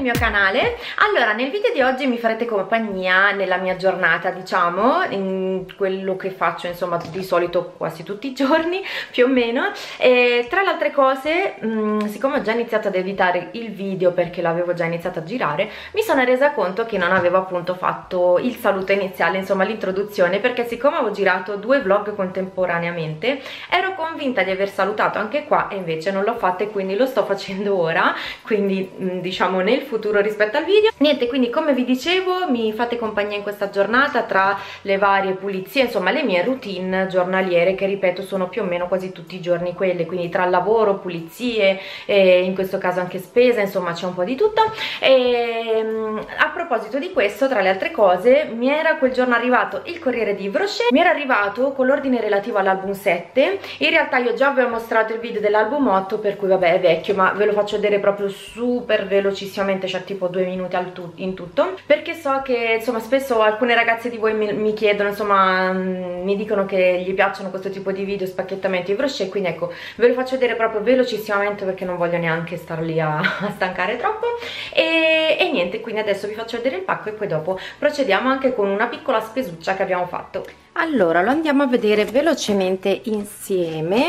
mio canale. Allora, nel video di oggi mi farete compagnia nella mia giornata, diciamo, in quello che faccio insomma di solito quasi tutti i giorni più o meno. E tra le altre cose, siccome ho già iniziato ad editare il video perché l'avevo già iniziato a girare, mi sono resa conto che non avevo appunto fatto il saluto iniziale, insomma l'introduzione, perché siccome avevo girato 2 vlog contemporaneamente ero convinta di aver salutato anche qua e invece non l'ho fatto, e quindi lo sto facendo ora, quindi diciamo nel futuro rispetto al video. Niente, quindi come vi dicevo mi fate compagnia in questa giornata tra le varie pulizie, insomma le mie routine giornaliere, che ripeto sono più o meno quasi tutti i giorni quelle, quindi tra lavoro, pulizie e in questo caso anche spesa, insomma c'è un po' di tutto. E a proposito di questo, tra le altre cose, mi era quel giorno arrivato il corriere di Yves Rocher, mi era arrivato con l'ordine relativo all'album 7. In realtà io già vi ho mostrato il video dell'album 8, per cui vabbè è vecchio, ma ve lo faccio vedere proprio super velocissimamente, cioè tipo 2 minuti in tutto, perché so che insomma spesso alcune ragazze di voi mi chiedono, insomma mi dicono che gli piacciono questo tipo di video, spacchettamenti Yves Rocher, quindi ecco ve lo faccio vedere proprio velocissimamente perché non voglio neanche star lì a stancare troppo. E niente, quindi adesso vi faccio vedere il pacco e poi dopo procediamo anche con una piccola spesuccia che abbiamo fatto. Allora lo andiamo a vedere velocemente insieme.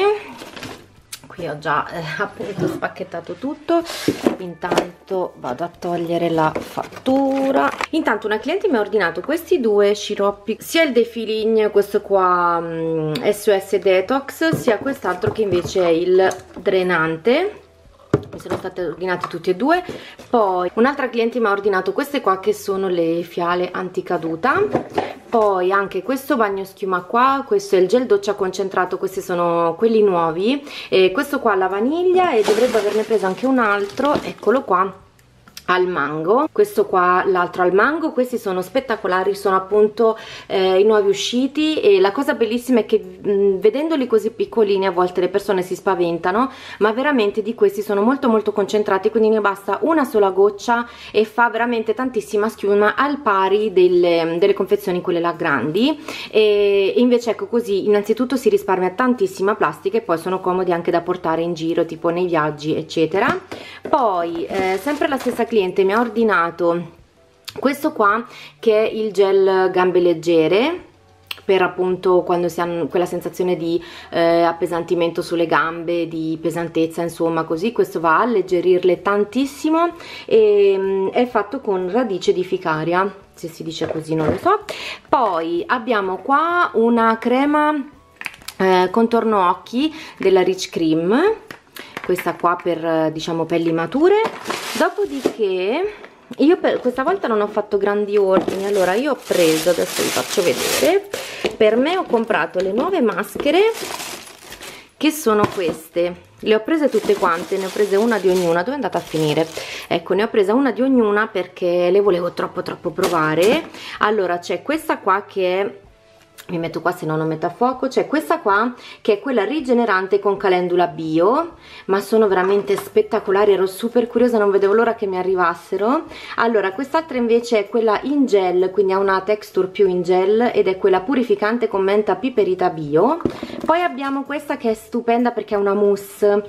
Qui ho già appunto spacchettato tutto. Intanto vado a togliere la fattura. Intanto una cliente mi ha ordinato questi 2 sciroppi, sia il Defiling, questo qua SOS Detox, sia quest'altro che invece è il drenante. Mi sono state ordinate tutti e 2. Poi un'altra cliente mi ha ordinato queste qua che sono le fiale anticaduta. Poi anche questo bagno schiuma qua, questo è il gel doccia concentrato, questi sono quelli nuovi, e questo qua alla vaniglia, e dovrebbe averne preso anche un altro, eccolo qua, al mango. Questo qua l'altro al mango. Questi sono spettacolari, sono appunto i nuovi usciti, e la cosa bellissima è che vedendoli così piccolini a volte le persone si spaventano, ma veramente di questi sono molto molto concentrati, quindi ne basta una sola goccia e fa veramente tantissima schiuma, al pari delle confezioni quelle là grandi. E invece ecco, così innanzitutto si risparmia tantissima plastica e poi sono comodi anche da portare in giro, tipo nei viaggi eccetera. Poi sempre la stessa cliente mi ha ordinato questo qua, che è il gel gambe leggere, per appunto quando si hanno quella sensazione di appesantimento sulle gambe, di pesantezza, insomma così. Questo va a alleggerirle tantissimo, e è fatto con radice di ficaria, se si dice così non lo so. Poi abbiamo qua una crema contorno occhi della Rich Cream, questa qua per diciamo pelli mature. Dopodiché io questa volta non ho fatto grandi ordini. Allora io ho preso, adesso vi faccio vedere, per me ho comprato le nuove maschere, che sono queste. Le ho prese tutte quante, ne ho prese una di ognuna. Dove è andata a finire? Ecco, ne ho presa una di ognuna perché le volevo troppo provare. Allora c'è questa qua che è, mi metto qua se no non metto a fuoco, c'è questa qua che è quella rigenerante con calendula bio, ma sono veramente spettacolari, ero super curiosa, non vedevo l'ora che mi arrivassero. Allora quest'altra invece è quella in gel, quindi ha una texture più in gel, ed è quella purificante con menta piperita bio. Poi abbiamo questa che è stupenda perché è una mousse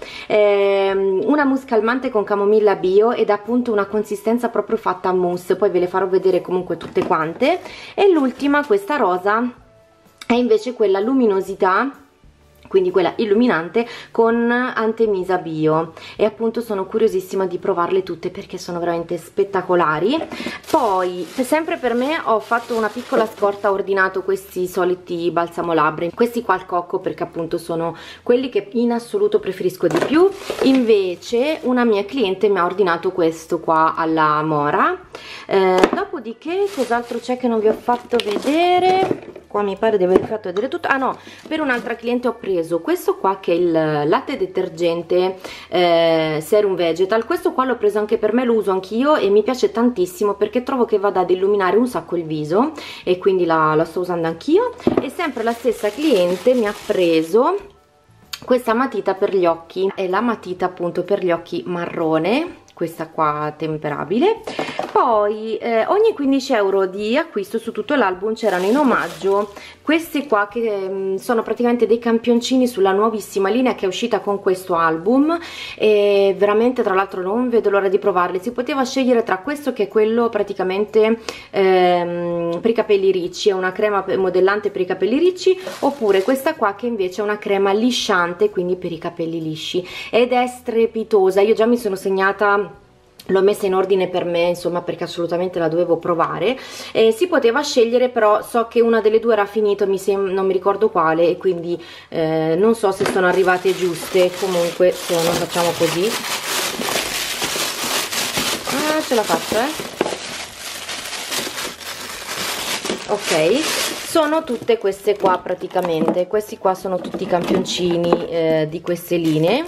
calmante con camomilla bio, ed ha appunto una consistenza proprio fatta a mousse, poi ve le farò vedere comunque tutte quante. E l'ultima, questa rosa, è invece quella luminosità, quindi quella illuminante con antemisa bio, e appunto sono curiosissima di provarle tutte perché sono veramente spettacolari. Poi sempre per me ho fatto una piccola scorta, ho ordinato questi soliti balsamo labbra, questi qua al cocco, perché appunto sono quelli che in assoluto preferisco di più. Invece una mia cliente mi ha ordinato questo qua alla mora. Dopodiché cos'altro c'è che non vi ho fatto vedere? Qua mi pare di aver fatto vedere tutto. Ah no, per un'altra cliente ho preso questo qua che è il latte detergente serum vegetal. Questo qua l'ho preso anche per me, lo uso anch'io e mi piace tantissimo perché trovo che vada ad illuminare un sacco il viso, e quindi la sto usando anch'io. E sempre la stessa cliente mi ha preso questa matita per gli occhi, è la matita appunto per gli occhi marrone, questa qua temperabile. Poi ogni 15 euro di acquisto su tutto l'album c'erano in omaggio questi qua che sono praticamente dei campioncini sulla nuovissima linea che è uscita con questo album, e veramente tra l'altro non vedo l'ora di provarli. Si poteva scegliere tra questo, che è quello praticamente per i capelli ricci, è una crema modellante per i capelli ricci, oppure questa qua che invece è una crema lisciante, quindi per i capelli lisci, ed è strepitosa. Io già mi sono segnata, l'ho messa in ordine per me, insomma, perché assolutamente la dovevo provare. Si poteva scegliere, però so che una delle due era finito, non mi ricordo quale, e quindi non so se sono arrivate giuste. Comunque facciamo così. Ah, ce la faccio, ok, sono tutte queste qua praticamente. Questi qua sono tutti i campioncini di queste linee.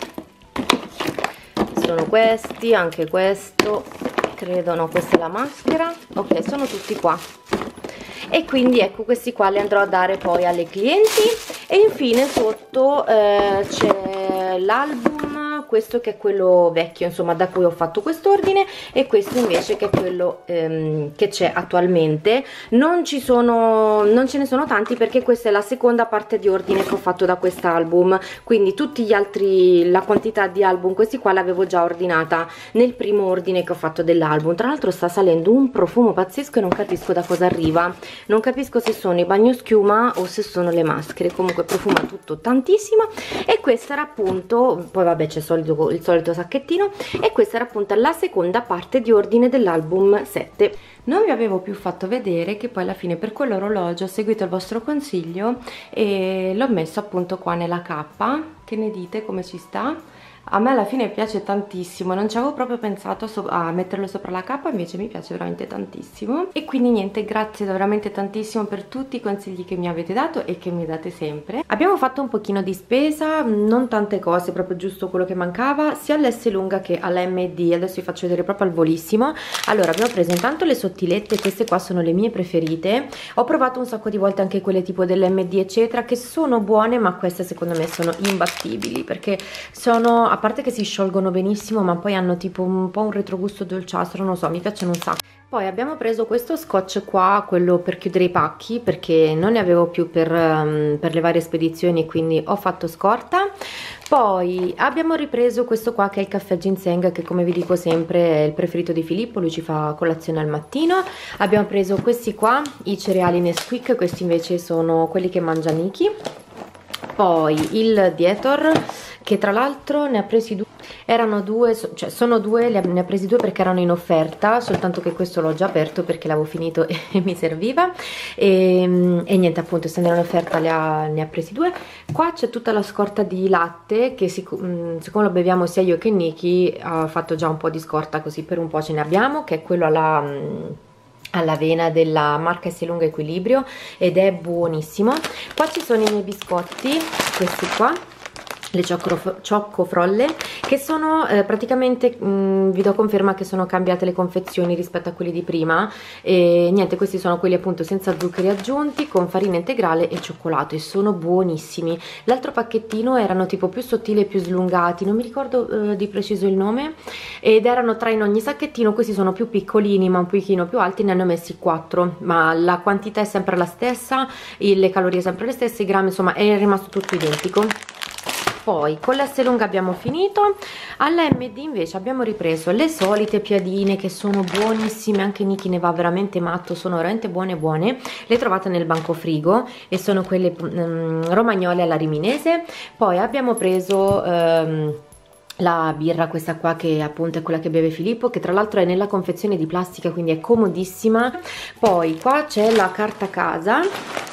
Sono questi, anche questo, credo, no, questa è la maschera. Ok, sono tutti qua, e quindi ecco, questi qua li andrò a dare poi alle clienti. E infine sotto c'è l'album, questo che è quello vecchio, insomma, da cui ho fatto quest'ordine, e questo invece che è quello che c'è attualmente. Non ce ne sono tanti, perché questa è la seconda parte di ordine che ho fatto da quest'album, quindi tutti gli altri, la quantità di album, questi qua l'avevo già ordinata nel primo ordine che ho fatto dell'album. Tra l'altro sta salendo un profumo pazzesco e non capisco da cosa arriva, non capisco se sono i bagnoschiuma o se sono le maschere. Comunque profuma tutto tantissimo. E questa era appunto, poi vabbè c'è il solito sacchettino, e questa era appunto la seconda parte di ordine dell'album 7. Non vi avevo più fatto vedere che poi alla fine per quell'orologio ho seguito il vostro consiglio e l'ho messo appunto qua nella cappa. Che ne dite, come ci sta? A me alla fine piace tantissimo, non ci avevo proprio pensato a metterlo sopra la cappa, invece mi piace veramente tantissimo. E quindi niente, grazie veramente tantissimo per tutti i consigli che mi avete dato e che mi date sempre. Abbiamo fatto un pochino di spesa, non tante cose, proprio giusto quello che mancava, sia all'S lunga che alla MD. Adesso vi faccio vedere proprio al volissimo. Allora, abbiamo preso intanto le sottilette, queste qua sono le mie preferite. Ho provato un sacco di volte anche quelle tipo dell'MD eccetera, che sono buone, ma queste secondo me sono imbattibili, perché sono, a parte che si sciolgono benissimo, ma poi hanno tipo un po' un retrogusto dolciastro, non so, mi piacciono un sacco. Poi abbiamo preso questo scotch qua, quello per chiudere i pacchi, perché non ne avevo più per le varie spedizioni, quindi ho fatto scorta. Poi abbiamo ripreso questo qua che è il caffè ginseng, che come vi dico sempre è il preferito di Filippo, lui ci fa colazione al mattino. Abbiamo preso questi qua, i cereali Nesquik, questi invece sono quelli che mangia Niki. Poi il Dietor, che tra l'altro ne ha presi due, erano due, cioè sono due, ne ha presi due perché erano in offerta, soltanto che questo l'ho già aperto perché l'avevo finito e mi serviva, e niente, appunto, essendo in offerta ne ha presi due. Qua c'è tutta la scorta di latte che siccome lo beviamo sia io che Niki, ha fatto già un po' di scorta, così per un po' ce ne abbiamo, che è quello all'avena della marca S lunga Equilibrio, ed è buonissimo. Qua ci sono i miei biscotti, questi qua, le ciocco-frolle, che sono praticamente, vi do conferma che sono cambiate le confezioni rispetto a quelli di prima, e niente, questi sono quelli appunto senza zuccheri aggiunti, con farina integrale e cioccolato, e sono buonissimi. L'altro pacchettino erano tipo più sottili e più slungati, non mi ricordo di preciso il nome, ed erano 3 in ogni sacchettino. Questi sono più piccolini ma un pochino più alti, ne hanno messi 4, ma la quantità è sempre la stessa, le calorie sempre le stesse, i grammi, insomma è rimasto tutto identico. Poi con la S lunga abbiamo finito. Alla MD invece abbiamo ripreso le solite piadine, che sono buonissime, anche Niki ne va veramente matto, sono veramente buone. Le trovate nel banco frigo e sono quelle romagnole alla riminese. Poi abbiamo preso la birra, questa qua, che appunto è quella che beve Filippo, che tra l'altro è nella confezione di plastica, quindi è comodissima. Poi qua c'è la carta casa,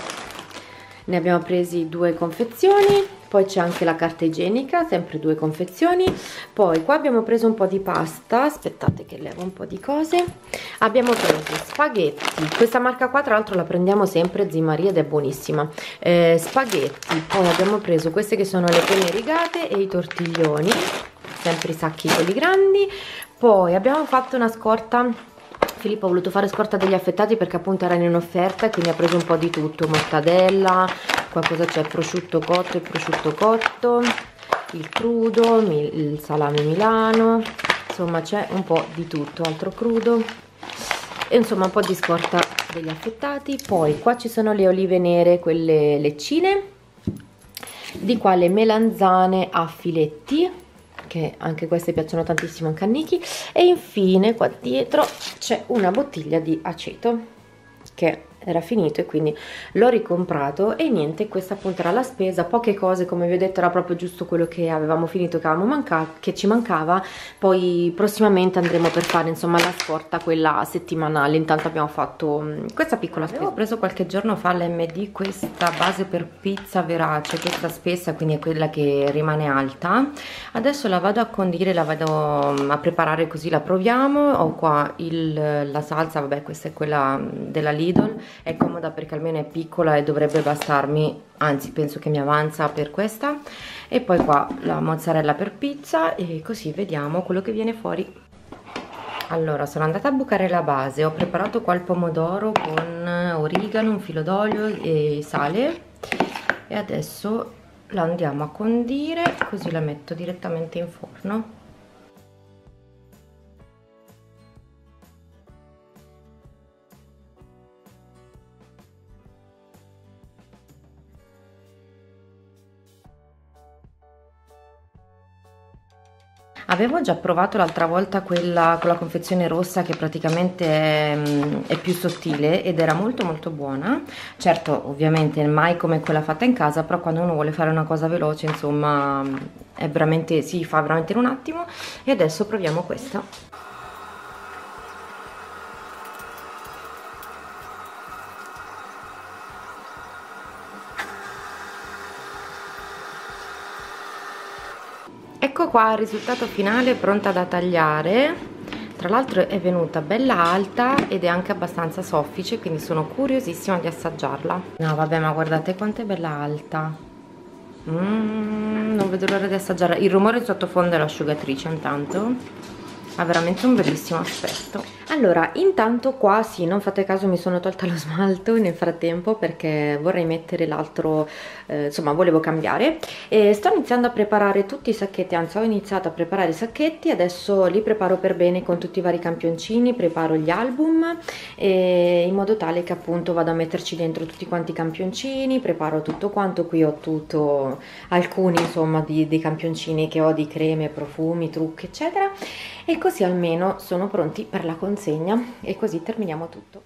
ne abbiamo presi 2 confezioni. Poi c'è anche la carta igienica, sempre 2 confezioni. Poi qua abbiamo preso un po' di pasta, aspettate che levo un po' di cose. Abbiamo preso spaghetti, questa marca qua tra l'altro la prendiamo sempre, Zia Maria, ed è buonissima. Spaghetti, poi abbiamo preso queste che sono le penne rigate e i tortiglioni, sempre i sacchi quelli grandi. Poi abbiamo fatto una scorta, Filippo ha voluto fare scorta degli affettati perché appunto erano in offerta, quindi ha preso un po' di tutto, mortadella, qualcosa c'è, prosciutto cotto e prosciutto cotto, il crudo, il salame Milano, insomma c'è un po' di tutto, altro crudo e insomma un po' di scorta degli affettati. Poi qua ci sono le olive nere, quelle leccine, di qua le melanzane a filetti, che anche queste piacciono tantissimo anche a Niki, e infine qua dietro c'è una bottiglia di aceto che era finito e quindi l'ho ricomprato. E niente, questa appunto era la spesa, poche cose, come vi ho detto era proprio giusto quello che avevamo finito, che ci mancava. Poi prossimamente andremo per fare insomma la scorta, quella settimanale. Intanto abbiamo fatto questa piccola spesa. Avevo preso qualche giorno fa all'MD questa base per pizza verace, questa spessa, quindi è quella che rimane alta. Adesso la vado a condire, la vado a preparare, così la proviamo. Ho qua la salsa, vabbè, questa è quella della Lidl, è comoda perché almeno è piccola e dovrebbe bastarmi, anzi penso che mi avanza per questa. E poi qua la mozzarella per pizza, e così vediamo quello che viene fuori. Allora, sono andata a bucare la base, ho preparato qua il pomodoro con origano, un filo d'olio e sale, e adesso la andiamo a condire, così la metto direttamente in forno. Avevo già provato l'altra volta quella con la confezione rossa, che praticamente è più sottile ed era molto molto buona. Certo, ovviamente mai come quella fatta in casa, però quando uno vuole fare una cosa veloce, insomma, è veramente, si fa veramente in un attimo. E adesso proviamo questa. Ecco qua il risultato finale, pronta da tagliare. Tra l'altro è venuta bella alta ed è anche abbastanza soffice, quindi sono curiosissima di assaggiarla. No vabbè, ma guardate quanto è bella alta. Non vedo l'ora di assaggiarla. Il rumore in sottofondo è l'asciugatrice, intanto ha veramente un bellissimo aspetto. Allora, intanto qua sì, non fate caso, mi sono tolta lo smalto nel frattempo perché vorrei mettere l'altro, insomma volevo cambiare. E sto iniziando a preparare tutti i sacchetti, anzi ho iniziato a preparare i sacchetti, adesso li preparo per bene con tutti i vari campioncini, preparo gli album in modo tale che appunto vado a metterci dentro tutti quanti i campioncini, preparo tutto quanto. Qui ho tutto, alcuni insomma dei campioncini che ho, di creme, profumi, trucchi eccetera, e così almeno sono pronti per la consegna e così terminiamo tutto.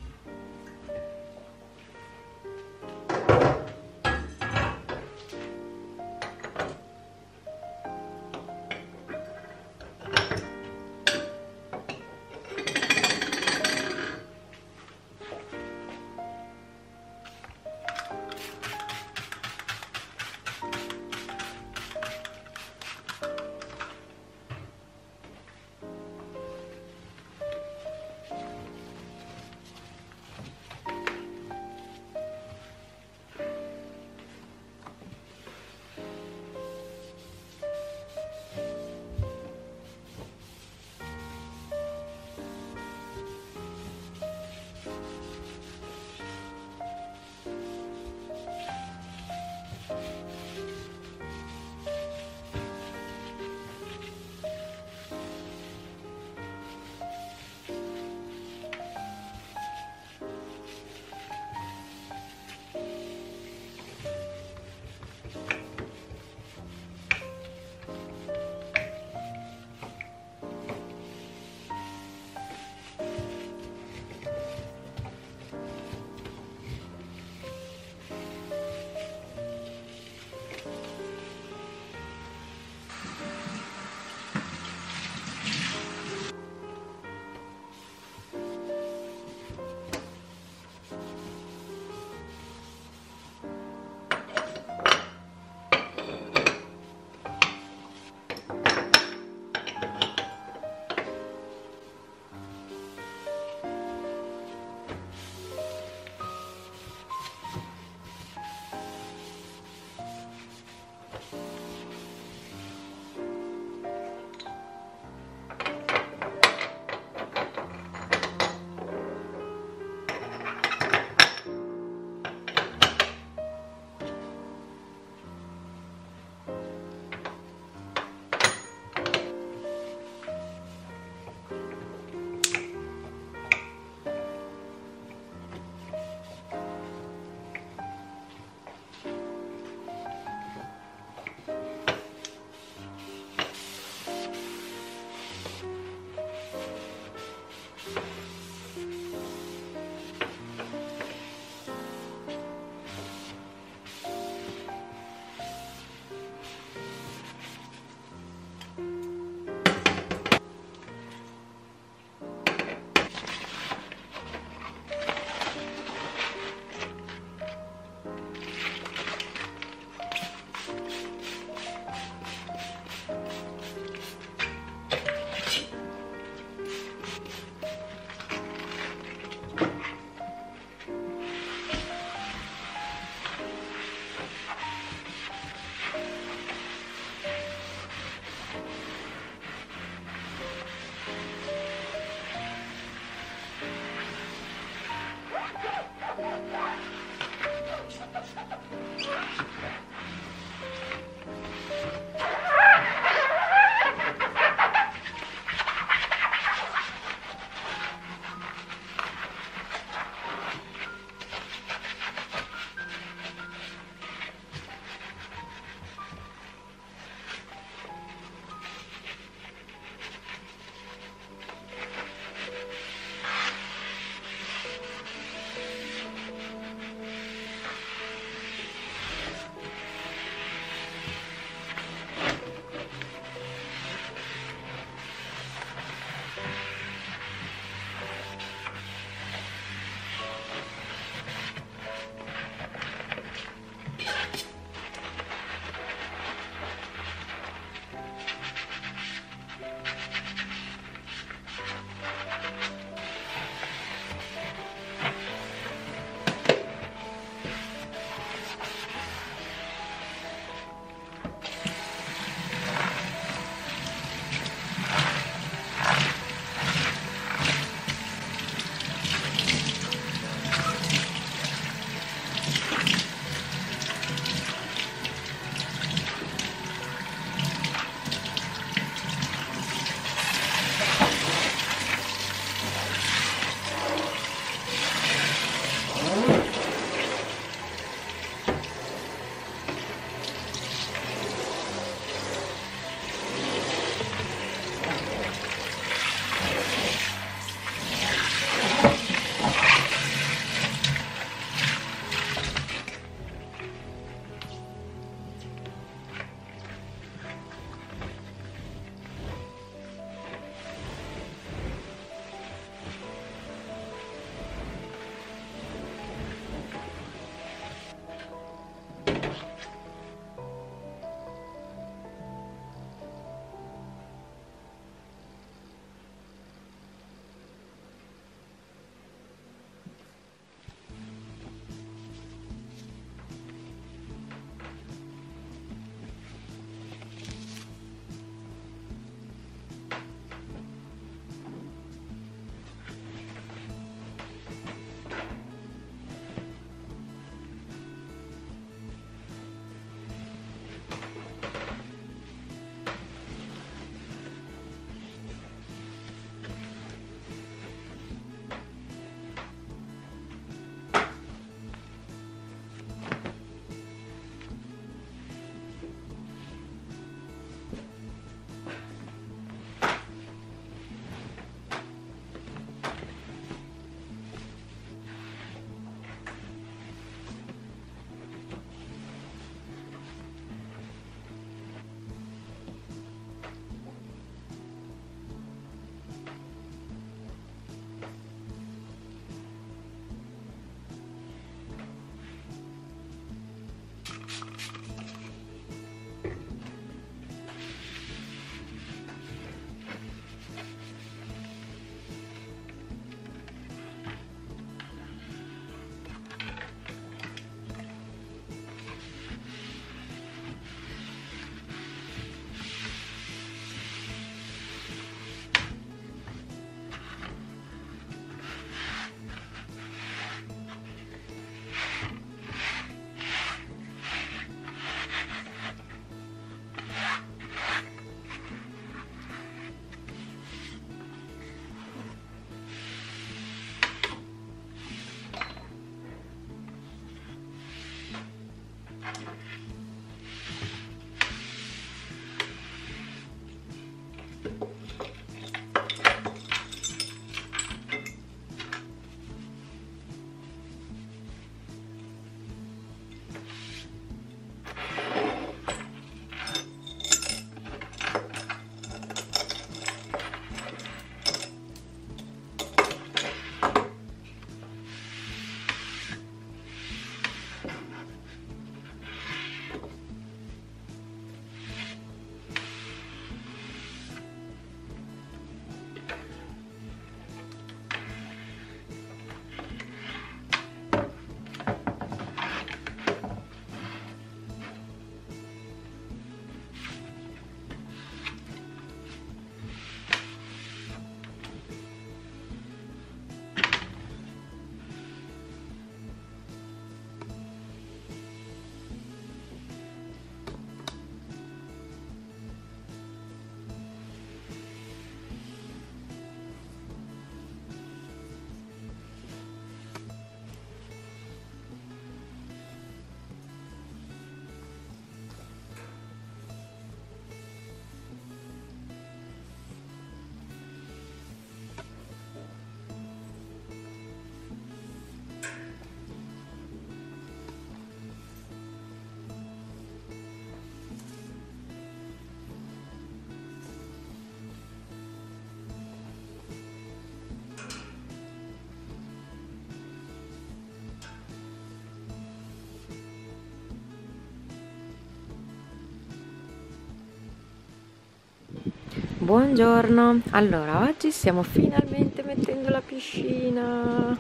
Buongiorno, allora oggi stiamo finalmente mettendo la piscina,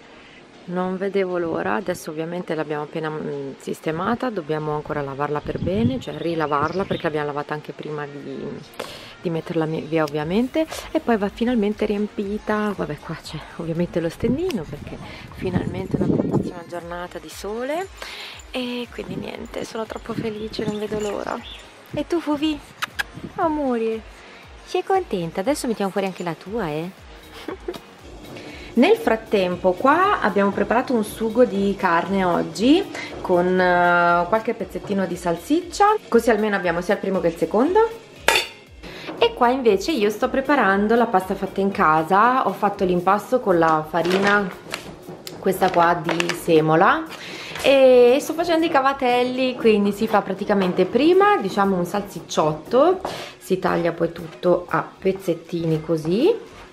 non vedevo l'ora. Adesso ovviamente l'abbiamo appena sistemata, dobbiamo ancora lavarla per bene, cioè rilavarla perché l'abbiamo lavata anche prima di metterla via ovviamente, e poi va finalmente riempita. Vabbè, qua c'è ovviamente lo stendino perché finalmente una bellissima giornata di sole e quindi niente, sono troppo felice, non vedo l'ora. E tu Fuvi? Amore, sei contenta? Adesso mettiamo fuori anche la tua, eh? Nel frattempo qua abbiamo preparato un sugo di carne oggi con qualche pezzettino di salsiccia, così almeno abbiamo sia il primo che il secondo. E qua invece io sto preparando la pasta fatta in casa. Ho fatto l'impasto con la farina, questa qua di semola, e sto facendo i cavatelli. Quindi si fa praticamente prima, diciamo, un salsicciotto, si taglia poi tutto a pezzettini così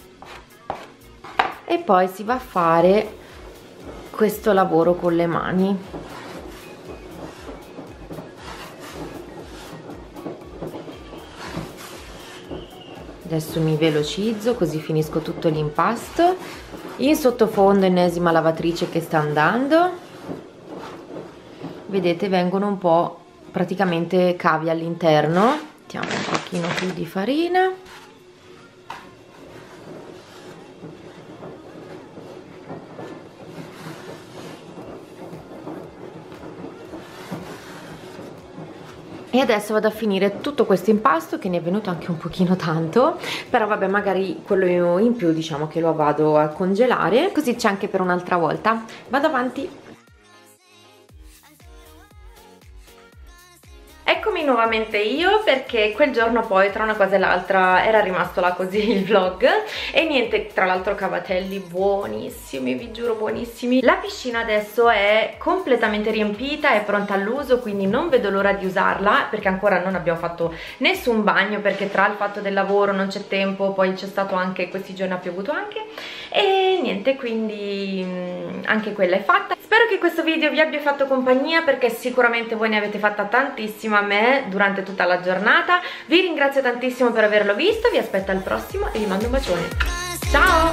e poi si va a fare questo lavoro con le mani. Adesso mi velocizzo così finisco tutto l'impasto. In sottofondo ennesima lavatrice che sta andando, vedete, vengono un po' praticamente cavi all'interno. Mettiamo un pochino più di farina. E adesso vado a finire tutto questo impasto, che ne è venuto anche un pochino tanto, però vabbè, magari quello in più diciamo che lo vado a congelare, così c'è anche per un'altra volta. Vado avanti. Eccomi nuovamente io, perché quel giorno poi tra una cosa e l'altra era rimasto là così il vlog e niente, tra l'altro cavatelli buonissimi, vi giuro buonissimi. La piscina adesso è completamente riempita, è pronta all'uso, quindi non vedo l'ora di usarla, perché ancora non abbiamo fatto nessun bagno, perché tra il fatto del lavoro non c'è tempo, poi c'è stato anche, questi giorni ha piovuto anche, e niente, quindi anche quella è fatta. Spero che questo video vi abbia fatto compagnia, perché sicuramente voi ne avete fatta tantissima a me durante tutta la giornata. Vi ringrazio tantissimo per averlo visto, vi aspetto al prossimo e vi mando un bacione. Ciao!